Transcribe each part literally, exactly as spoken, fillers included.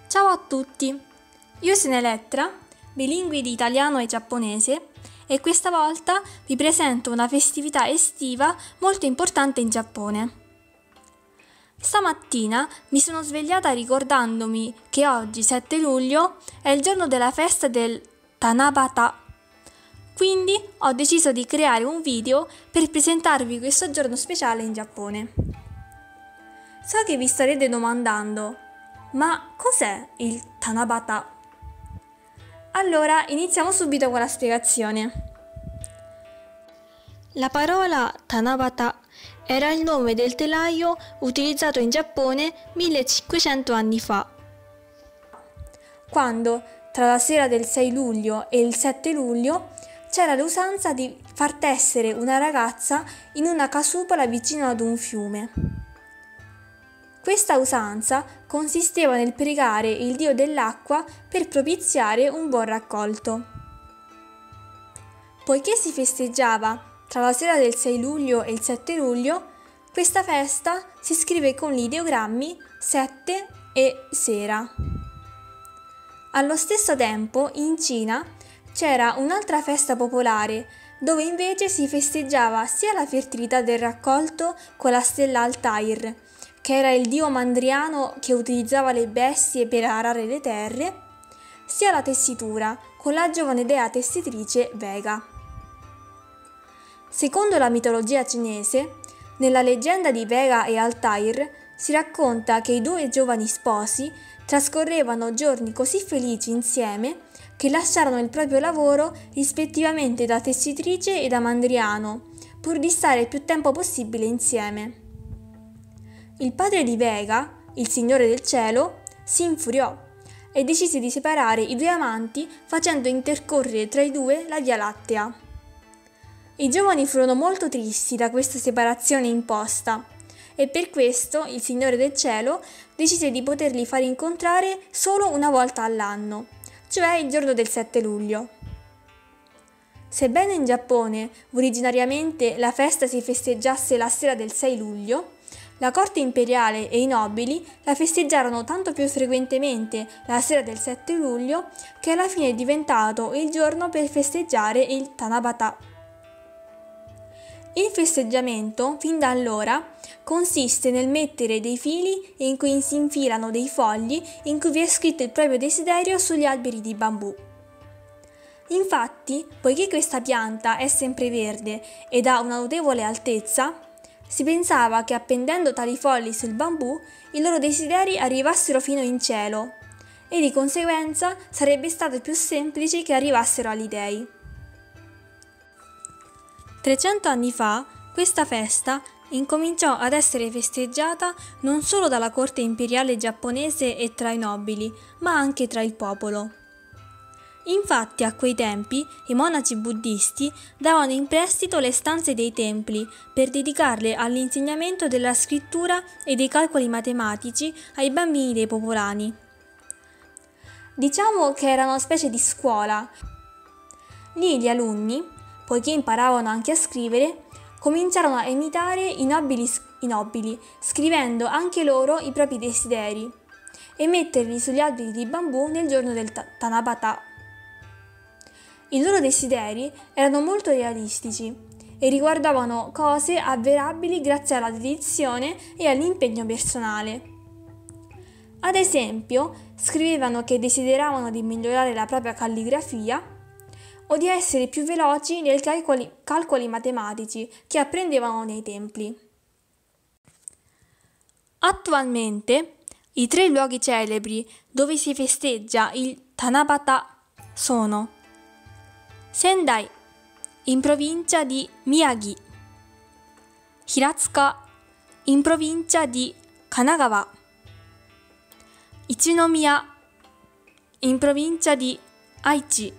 Ciao a tutti, io sono Elettra, bilingue di italiano e giapponese, e questa volta vi presento una festività estiva molto importante in Giappone. Stamattina mi sono svegliata ricordandomi che oggi, sette luglio, è il giorno della festa del Tanabata. Quindi ho deciso di creare un video per presentarvi questo giorno speciale in Giappone. So che vi starete domandando, ma cos'è il Tanabata? Allora iniziamo subito con la spiegazione. La parola Tanabata era il nome del telaio utilizzato in Giappone millecinquecento anni fa, quando tra la sera del sei luglio e il sette luglio c'era l'usanza di far tessere una ragazza in una casupola vicino ad un fiume. Questa usanza consisteva nel pregare il dio dell'acqua per propiziare un buon raccolto. Poiché si festeggiava tra la sera del sei luglio e il sette luglio, questa festa si scrive con gli ideogrammi sette e sera. Allo stesso tempo, in Cina, c'era un'altra festa popolare, dove invece si festeggiava sia la fertilità del raccolto con la stella Altair, che era il dio mandriano che utilizzava le bestie per arare le terre, sia la tessitura, con la giovane dea tessitrice Vega. Secondo la mitologia cinese, nella leggenda di Vega e Altair si racconta che i due giovani sposi trascorrevano giorni così felici insieme che lasciarono il proprio lavoro rispettivamente da tessitrice e da mandriano, pur di stare il più tempo possibile insieme. Il padre di Vega, il Signore del Cielo, si infuriò e decise di separare i due amanti facendo intercorrere tra i due la Via Lattea. I giovani furono molto tristi da questa separazione imposta e per questo il Signore del Cielo decise di poterli far incontrare solo una volta all'anno, cioè il giorno del sette luglio. Sebbene in Giappone originariamente la festa si festeggiasse la sera del sei luglio, la corte imperiale e i nobili la festeggiarono tanto più frequentemente la sera del sette luglio che alla fine è diventato il giorno per festeggiare il Tanabata. Il festeggiamento, fin da allora, consiste nel mettere dei fili in cui si infilano dei fogli in cui vi è scritto il proprio desiderio sugli alberi di bambù. Infatti, poiché questa pianta è sempreverde ed ha una notevole altezza, si pensava che appendendo tali fogli sul bambù i loro desideri arrivassero fino in cielo e di conseguenza sarebbe stato più semplice che arrivassero agli dei. trecento anni fa questa festa incominciò ad essere festeggiata non solo dalla corte imperiale giapponese e tra i nobili, ma anche tra il popolo. Infatti a quei tempi i monaci buddisti davano in prestito le stanze dei templi per dedicarle all'insegnamento della scrittura e dei calcoli matematici ai bambini dei popolani. Diciamo che era una specie di scuola. Lì gli alunni, poiché imparavano anche a scrivere, cominciarono a imitare i nobili, i nobili, scrivendo anche loro i propri desideri e metterli sugli alberi di bambù nel giorno del Tanabata. I loro desideri erano molto realistici e riguardavano cose avverabili grazie alla dedizione e all'impegno personale. Ad esempio, scrivevano che desideravano di migliorare la propria calligrafia o di essere più veloci nei calcoli, calcoli matematici che apprendevano nei templi. Attualmente, i tre luoghi celebri dove si festeggia il Tanabata sono Sendai, in provincia di Miyagi, Hiratsuka, in provincia di Kanagawa, Ichinomiya, in provincia di Aichi.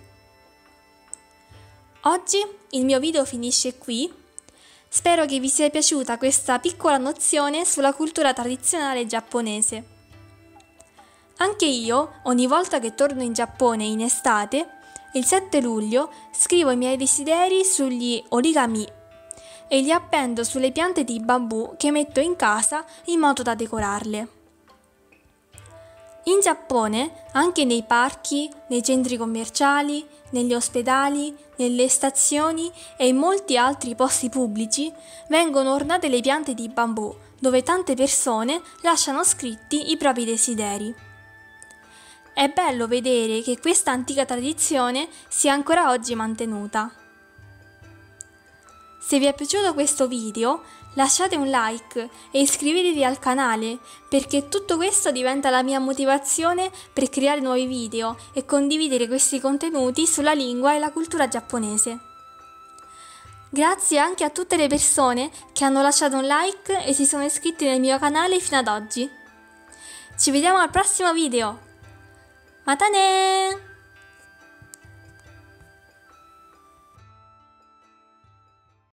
Oggi il mio video finisce qui. Spero che vi sia piaciuta questa piccola nozione sulla cultura tradizionale giapponese. Anche io, ogni volta che torno in Giappone in estate, il sette luglio scrivo i miei desideri sugli origami e li appendo sulle piante di bambù che metto in casa in modo da decorarle. In Giappone, anche nei parchi, nei centri commerciali, negli ospedali, nelle stazioni e in molti altri posti pubblici vengono ornate le piante di bambù, dove tante persone lasciano scritti i propri desideri. È bello vedere che questa antica tradizione sia ancora oggi mantenuta. Se vi è piaciuto questo video, lasciate un like e iscrivetevi al canale, perché tutto questo diventa la mia motivazione per creare nuovi video e condividere questi contenuti sulla lingua e la cultura giapponese. Grazie anche a tutte le persone che hanno lasciato un like e si sono iscritti nel mio canale fino ad oggi. Ci vediamo al prossimo video! Mata ne!